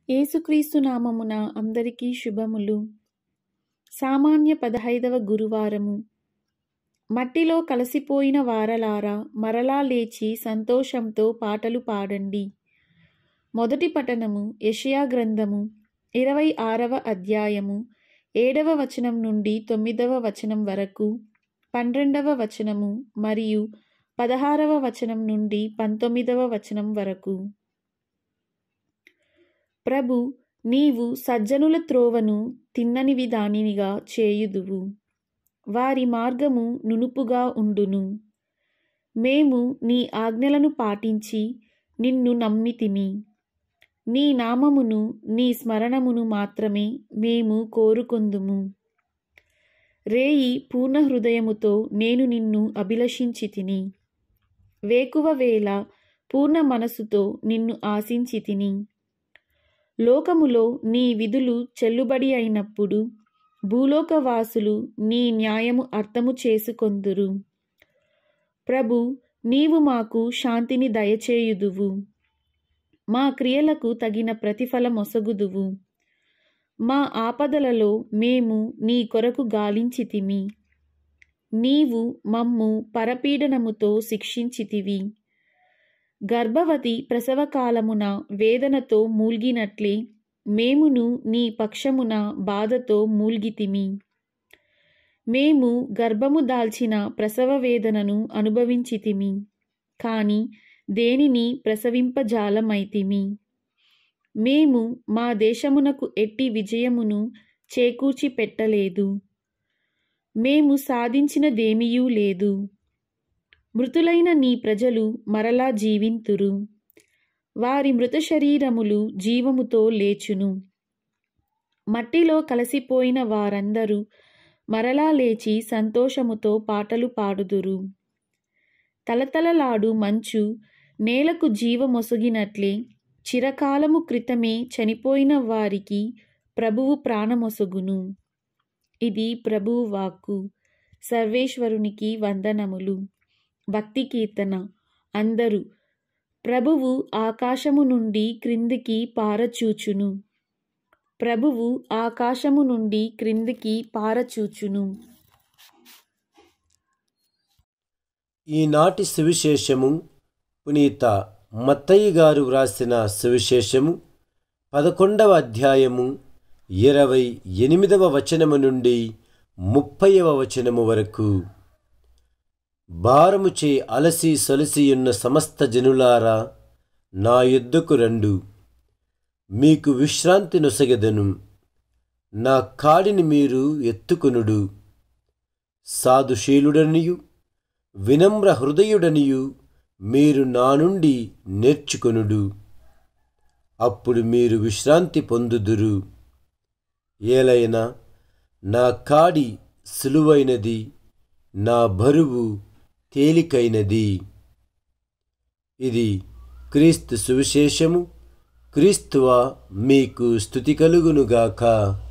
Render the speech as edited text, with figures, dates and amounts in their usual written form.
యేసుక్రీస్తు నామమున అందరికీ శుభములు. సామాన్య 15వ గురువారము. మట్టిలో కలిసిపోయిన వారలారా, మరలా లేచి సంతోషంతో పాటలు పాడండి. మొదటి పఠనము యెషయా గ్రంథము 26వ అధ్యాయము 7వ వచనం నుండి 9వ వచనం వరకు, 12వ వచనము మరియు 16వ వచనం నుండి 19వ వచనం వరకు. ప్రభు, నీవు సజ్జనుల త్రోవను తిన్ననివి దానినిగా చేయుదువు. వారి మార్గము నునుపుగా ఉండును. మేము నీ ఆజ్ఞలను పాటించి నిన్ను నమ్మితిమి. నీ నామమును, నీ స్మరణమును మాత్రమే మేము కోరుకొందుము. రేయి పూర్ణ హృదయముతో నేను నిన్ను అభిలషించితిని. వేకువ వేళ పూర్ణ మనసుతో నిన్ను ఆశించితిని. లోకములో నీ విధులు చెల్లుబడి అయినప్పుడు భూలోకవాసులు నీ న్యాయము అర్థము చేసుకొందురు. ప్రభు, నీవు మాకు శాంతిని దయచేయుదువు. మా క్రియలకు తగిన ప్రతిఫలమొసగుదువు. మా ఆపదలలో మేము నీ కొరకు గాలించితిమి. నీవు మమ్ము పరపీడనముతో శిక్షించితివి. గర్భవతి ప్రసవకాలమున వేదనతో మూల్గినట్లే మేమును నీ పక్షమున బాధతో మూల్గితిమి. మేము గర్భము దాల్చిన ప్రసవ వేదనను అనుభవించితిమి, కాని దేనిని ప్రసవింపజాలమైతిమి. మేము మా దేశమునకు ఎట్టి విజయమును చేకూర్చి పెట్టలేదు. మేము సాధించినదేమియూ లేదు. మృతులైన నీ ప్రజలు మరలా జీవింతురు. వారి మృత శరీరములు జీవముతో లేచును. మట్టిలో కలిసిపోయిన వారందరూ మరలా లేచి సంతోషముతో పాటలు పాడుదురు. తలతలలాడు మంచు నేలకు జీవమొసగినట్లే చిరకాలము క్రితమే చనిపోయిన వారికి ప్రభువు ప్రాణమొసగును. ఇది ప్రభువు వాక్కు. సర్వేశ్వరునికి వందనములు. భక్తి కీర్తన. అందరూ. ప్రభువు ఆకాశము నుండి క్రిందికి పారచూచును. ప్రభువు ఆకాశము నుండి క్రిందికి పారచూచును. ఈనాటి సువిశేషము పునీత మత్తయి గారు వ్రాసిన సువిశేషము 11వ అధ్యాయము 28వ వచనము నుండి 30వ వచనము వరకు. భారముచే అలసి సొలసియున్న సమస్త జనులారా, నా యొద్దకు రండు, మీకు విశ్రాంతి నొసగెదను. నా కాడిని మీరు ఎత్తుకొనుడు. సాధుశీలుడనియు వినమ్ర హృదయుడనియు మీరు నా నుండి నేర్చుకొనుడు. అప్పుడు మీరు విశ్రాంతి పొందుదురు. ఏలైనా నా కాడి సులువైనది, నా బరువు తేలికైనది. ఇది క్రీస్తు సువిశేషము. క్రీస్తువా, మీకు స్తుతి కలుగునుగాక.